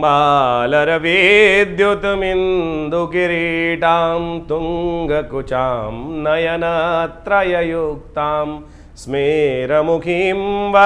बालरविद्युतमिन्दुकिरीटां तुङ्गकुचां नयनत्रययुक्तां स्मेरमुखीं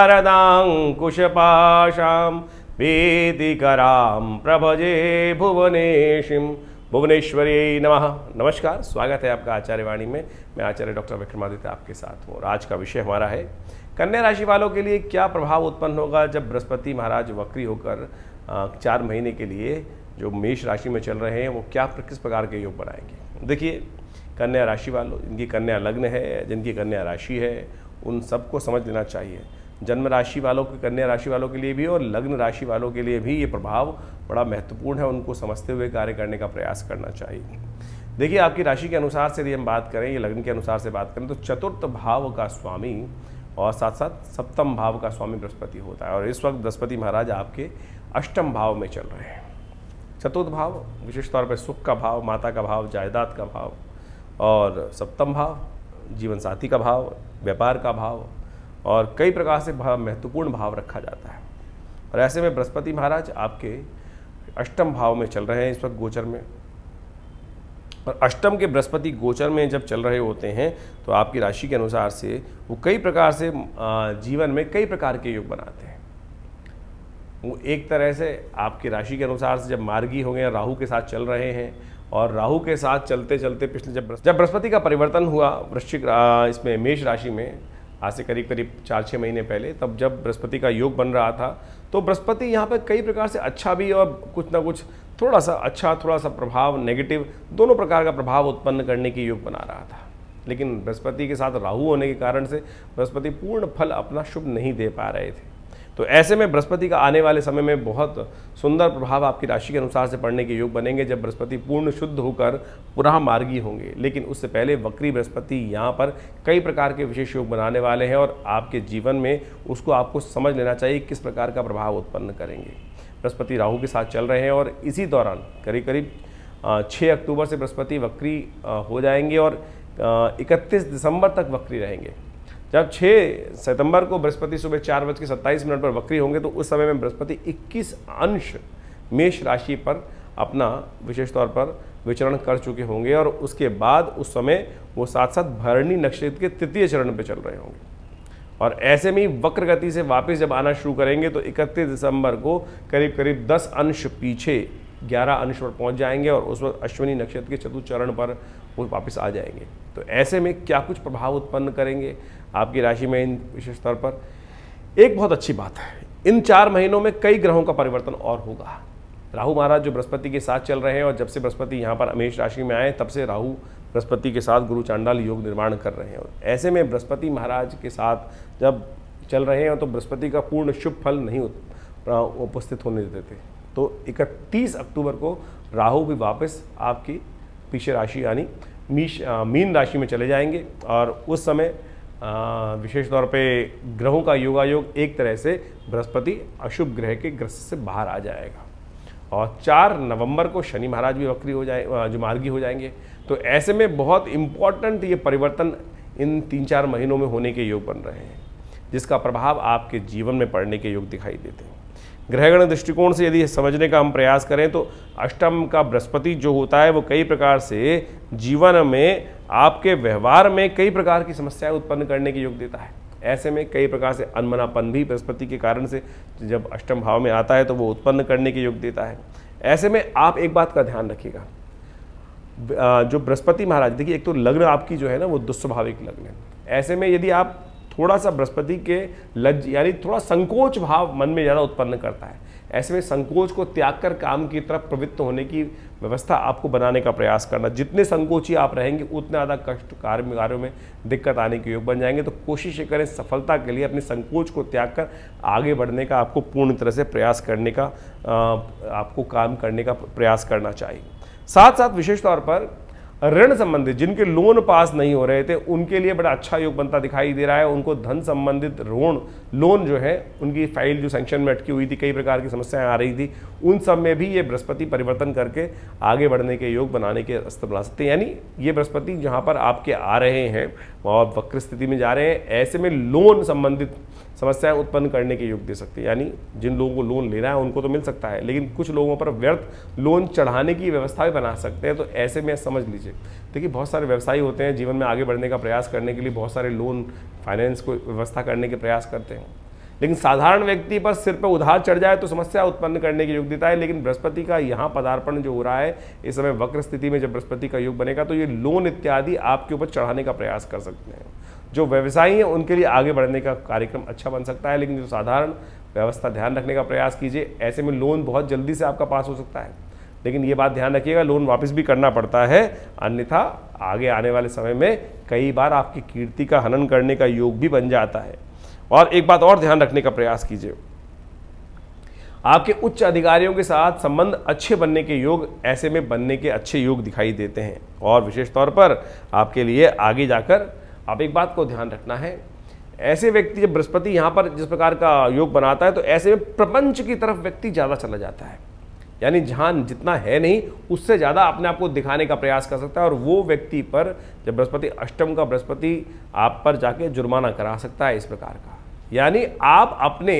वरदाङ्कुशपाशां वेदिकरां प्रभजे भुवनेशीं भुवनेश्वरी नमः। नमस्कार, स्वागत है आपका आचार्यवाणी में। मैं आचार्य डॉक्टर विक्रमादित्य आपके साथ हूँ। आज का विषय हमारा है कन्या राशि वालों के लिए क्या प्रभाव उत्पन्न होगा जब बृहस्पति महाराज वक्री होकर 4 महीने के लिए जो मेष राशि में चल रहे हैं वो किस प्रकार के योग बनाएंगे। देखिए, कन्या राशि वालों, जिनकी कन्या लग्न है, जिनकी कन्या राशि है, उन सबको समझ लेना चाहिए। जन्म राशि वालों की, कन्या राशि वालों के लिए भी और लग्न राशि वालों के लिए भी ये प्रभाव बड़ा महत्वपूर्ण है। उनको समझते हुए कार्य करने का प्रयास करना चाहिए। देखिए, आपकी राशि के अनुसार से यदि हम बात करें, ये लग्न के अनुसार से बात करें, तो चतुर्थ भाव का स्वामी और साथ साथ सप्तम भाव का स्वामी बृहस्पति होता है। और इस वक्त बृहस्पति महाराज आपके अष्टम भाव में चल रहे हैं। चतुर्थ भाव विशेष तौर पर सुख का भाव, माता का भाव, जायदाद का भाव, और सप्तम भाव जीवन साथी का भाव, व्यापार का भाव, और कई प्रकार से महत्वपूर्ण भाव रखा जाता है। और ऐसे में बृहस्पति महाराज आपके अष्टम भाव में चल रहे हैं इस वक्त गोचर में। और अष्टम के बृहस्पति गोचर में जब चल रहे होते हैं तो आपकी राशि के अनुसार से वो कई प्रकार से जीवन में कई प्रकार के योग बनाते हैं। वो एक तरह से आपकी राशि के अनुसार से जब मार्गी हो गए, राहु के साथ चल रहे हैं, और राहु के साथ चलते चलते पिछले जब बृहस्पति का परिवर्तन हुआ वृश्चिक इसमें मेष राशि में आज से करीब 4-6 महीने पहले, तब जब बृहस्पति का योग बन रहा था तो बृहस्पति यहाँ पर कई प्रकार से अच्छा भी और कुछ ना कुछ थोड़ा सा अच्छा, थोड़ा सा प्रभाव नेगेटिव, दोनों प्रकार का प्रभाव उत्पन्न करने की योग बना रहा था। लेकिन बृहस्पति के साथ राहु होने के कारण से बृहस्पति पूर्ण फल अपना शुभ नहीं दे पा रहे थे। तो ऐसे में बृहस्पति का आने वाले समय में बहुत सुंदर प्रभाव आपकी राशि के अनुसार से पड़ने के योग बनेंगे जब बृहस्पति पूर्ण शुद्ध होकर पुनः मार्गी होंगे। लेकिन उससे पहले वक्री बृहस्पति यहाँ पर कई प्रकार के विशेष योग बनाने वाले हैं और आपके जीवन में उसको आपको समझ लेना चाहिए किस प्रकार का प्रभाव उत्पन्न करेंगे। बृहस्पति राहु के साथ चल रहे हैं और इसी दौरान करीब 6 अक्टूबर से बृहस्पति वक्री हो जाएंगे और 31 दिसंबर तक वक्री रहेंगे। जब 6 सितंबर को बृहस्पति सुबह 4:27 पर वक्री होंगे तो उस समय में बृहस्पति 21 अंश मेष राशि पर अपना विशेष तौर पर विचरण कर चुके होंगे और उसके बाद उस समय वो साथ साथ भरणी नक्षत्र के तृतीय चरण पर चल रहे होंगे। और ऐसे में वक्र गति से वापस जब आना शुरू करेंगे तो 31 दिसंबर को करीब 10 अंश पीछे 11 अंश पर पहुंच जाएंगे और उस वक्त अश्विनी नक्षत्र के चतुर्थ चरण पर वो वापस आ जाएंगे। तो ऐसे में क्या कुछ प्रभाव उत्पन्न करेंगे आपकी राशि में इन विशेष तौर पर, एक बहुत अच्छी बात है, इन 4 महीनों में कई ग्रहों का परिवर्तन और होगा। राहु महाराज जो बृहस्पति के साथ चल रहे हैं और जब से बृहस्पति यहाँ पर मेष राशि में आए तब से राहु बृहस्पति के साथ गुरु चांडाल योग निर्माण कर रहे हैं। और ऐसे में बृहस्पति महाराज के साथ जब चल रहे हैं तो बृहस्पति का पूर्ण शुभ फल नहीं उपस्थित होने देते थे। तो 31 अक्टूबर को राहु भी वापस आपकी पीछे राशि यानी मीन राशि में चले जाएंगे और उस समय विशेष तौर पे ग्रहों का योगायोग एक तरह से बृहस्पति अशुभ ग्रह के ग्रस्त से बाहर आ जाएगा। और 4 नवंबर को शनि महाराज भी वक्री हो जाए, जो मार्गी हो जाएंगे। तो ऐसे में बहुत इम्पॉर्टेंट ये परिवर्तन इन 3-4 महीनों में होने के योग बन रहे हैं जिसका प्रभाव आपके जीवन में पड़ने के योग दिखाई देते हैं। ग्रहगण दृष्टिकोण से यदि समझने का हम प्रयास करें तो अष्टम का बृहस्पति जो होता है वो कई प्रकार से जीवन में आपके व्यवहार में कई प्रकार की समस्याएं उत्पन्न करने के योग देता है। ऐसे में कई प्रकार से अनमनापन भी बृहस्पति के कारण से जब अष्टम भाव में आता है तो वो उत्पन्न करने के योग देता है। ऐसे में आप एक बात का ध्यान रखिएगा, जो बृहस्पति महाराज, देखिए एक तो लग्न आपकी जो है ना वो दुस्वाभाविक लग्न है। ऐसे में यदि आप थोड़ा सा बृहस्पति के यानी थोड़ा संकोच भाव मन में ज़्यादा उत्पन्न करता है, ऐसे में संकोच को त्याग कर काम की तरफ प्रवृत्त होने की व्यवस्था आपको बनाने का प्रयास करना। जितने संकोची आप रहेंगे उतने ज़्यादा कष्ट कार्यों में दिक्कत आने के योग बन जाएंगे। तो कोशिश करें सफलता के लिए अपने संकोच को त्याग कर आगे बढ़ने का आपको पूर्ण तरह से प्रयास करने का आपको काम करने का प्रयास करना चाहिए। साथ साथ विशेष तौर पर ऋण संबंधित जिनके लोन पास नहीं हो रहे थे उनके लिए बड़ा अच्छा योग बनता दिखाई दे रहा है। उनको धन संबंधित लोन जो है उनकी फाइल जो सैंक्शन में अटकी हुई थी, कई प्रकार की समस्याएं आ रही थी, उन सब में भी ये बृहस्पति परिवर्तन करके आगे बढ़ने के योग बनाने के रास्ते बना सकते हैं। यानी ये बृहस्पति जहाँ पर आपके आ रहे हैं और वक्र स्थिति में जा रहे हैं, ऐसे में लोन संबंधित समस्याएं उत्पन्न करने के योग दे सकती है। यानी जिन लोगों को लोन लेना है उनको तो मिल सकता है, लेकिन कुछ लोगों पर व्यर्थ लोन चढ़ाने की व्यवस्था भी बना सकते हैं। तो ऐसे में समझ लीजिए, देखिए बहुत सारे व्यवसायी होते हैं जीवन में आगे बढ़ने का प्रयास करने के लिए बहुत सारे लोन फाइनेंस को व्यवस्था करने के प्रयास करते हैं, लेकिन साधारण व्यक्ति पर सिर पर उधार चढ़ जाए तो समस्या उत्पन्न करने के योग देता है। लेकिन बृहस्पति का यहाँ पदार्पण जो हो रहा है इस समय वक्र स्थिति में, जब बृहस्पति का योग बनेगा तो ये लोन इत्यादि आपके ऊपर चढ़ाने का प्रयास कर सकते हैं। जो व्यवसायी हैं उनके लिए आगे बढ़ने का कार्यक्रम अच्छा बन सकता है, लेकिन जो साधारण व्यवस्था ध्यान रखने का प्रयास कीजिए। ऐसे में लोन बहुत जल्दी से आपका पास हो सकता है, लेकिन ये बात ध्यान रखिएगा लोन वापस भी करना पड़ता है, अन्यथा आगे आने वाले समय में कई बार आपकी कीर्ति का हनन करने का योग भी बन जाता है। और एक बात और ध्यान रखने का प्रयास कीजिए, आपके उच्च अधिकारियों के साथ संबंध अच्छे बनने के योग ऐसे में बनने के अच्छे योग दिखाई देते हैं। और विशेष तौर पर आपके लिए आगे जाकर आप एक बात को ध्यान रखना है, ऐसे व्यक्ति जब बृहस्पति यहाँ पर जिस प्रकार का योग बनाता है तो ऐसे में प्रपंच की तरफ व्यक्ति ज़्यादा चला जाता है। यानी जहाँ जितना है नहीं उससे ज़्यादा अपने आप को दिखाने का प्रयास कर सकता है। और वो व्यक्ति पर जब बृहस्पति अष्टम का बृहस्पति आप पर जाके जुर्माना करा सकता है इस प्रकार का। यानी आप अपने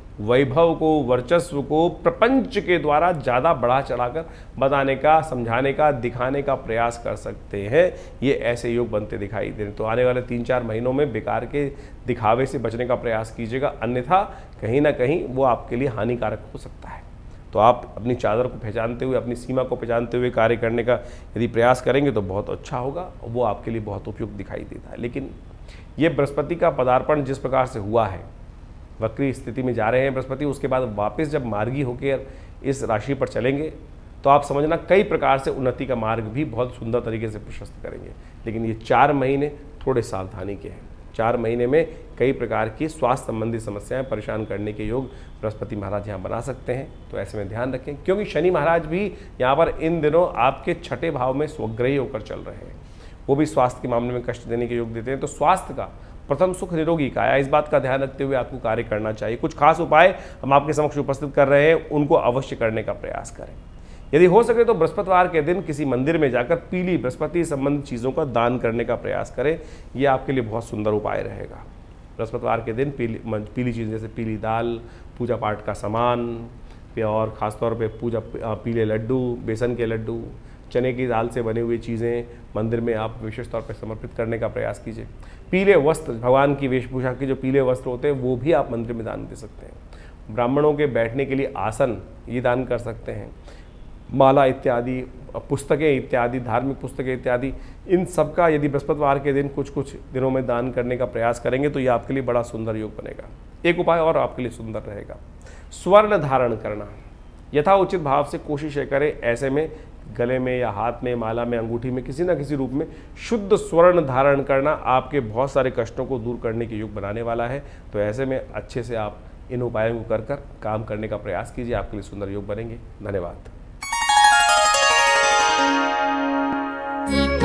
वैभव को, वर्चस्व को प्रपंच के द्वारा ज़्यादा बढ़ा चढ़ाकर बताने का, समझाने का, दिखाने का प्रयास कर सकते हैं। ये ऐसे योग बनते दिखाई दे रहे। तो आने वाले 3-4 महीनों में बेकार के दिखावे से बचने का प्रयास कीजिएगा, अन्यथा कहीं ना कहीं वो आपके लिए हानिकारक हो सकता है। तो आप अपनी चादर को पहचानते हुए, अपनी सीमा को पहचानते हुए कार्य करने का यदि प्रयास करेंगे तो बहुत अच्छा होगा, वो आपके लिए बहुत उपयुक्त दिखाई देता है। लेकिन ये बृहस्पति का पदार्पण जिस प्रकार से हुआ है, वक्री स्थिति में जा रहे हैं बृहस्पति, उसके बाद वापस जब मार्गी होकर इस राशि पर चलेंगे तो आप समझना कई प्रकार से उन्नति का मार्ग भी बहुत सुंदर तरीके से प्रशस्त करेंगे। लेकिन ये 4 महीने थोड़े सावधानी के हैं। 4 महीने में कई प्रकार की स्वास्थ्य संबंधी समस्याएं परेशान करने के योग बृहस्पति महाराज यहाँ बना सकते हैं। तो ऐसे में ध्यान रखें, क्योंकि शनि महाराज भी यहाँ पर इन दिनों आपके 6ठे भाव में स्वग्रही होकर चल रहे हैं, वो भी स्वास्थ्य के मामले में कष्ट देने के योग देते हैं। तो स्वास्थ्य का प्रथम सुख निरोगी काया, इस बात का ध्यान रखते हुए आपको कार्य करना चाहिए। कुछ खास उपाय हम आपके समक्ष उपस्थित कर रहे हैं, उनको अवश्य करने का प्रयास करें। यदि हो सके तो बृहस्पतिवार के दिन किसी मंदिर में जाकर पीली बृहस्पति संबंधित चीज़ों का दान करने का प्रयास करें, यह आपके लिए बहुत सुंदर उपाय रहेगा। बृहस्पतिवार के दिन पीली चीज़ जैसे पीली दाल, पूजा पाठ का सामान, और ख़ासतौर पे पीले लड्डू, बेसन के लड्डू, चने की दाल से बनी हुई चीज़ें मंदिर में आप विशेष तौर पर समर्पित करने का प्रयास कीजिए। पीले वस्त्र, भगवान की वेशभूषा के जो पीले वस्त्र होते हैं वो भी आप मंदिर में दान दे सकते हैं। ब्राह्मणों के बैठने के लिए आसन ये दान कर सकते हैं। माला इत्यादि, पुस्तकें इत्यादि, धार्मिक पुस्तकें इत्यादि, इन सब का यदि बृहस्पतिवार के दिन कुछ दिनों में दान करने का प्रयास करेंगे तो ये आपके लिए बड़ा सुंदर योग बनेगा। एक उपाय और आपके लिए सुंदर रहेगा, स्वर्ण धारण करना। यथा उचित भाव से कोशिश करें ऐसे में गले में या हाथ में, माला में, अंगूठी में, किसी न किसी रूप में शुद्ध स्वर्ण धारण करना आपके बहुत सारे कष्टों को दूर करने के योग बनाने वाला है। तो ऐसे में अच्छे से आप इन उपायों को कर काम करने का प्रयास कीजिए, आपके लिए सुंदर योग बनेंगे। धन्यवाद।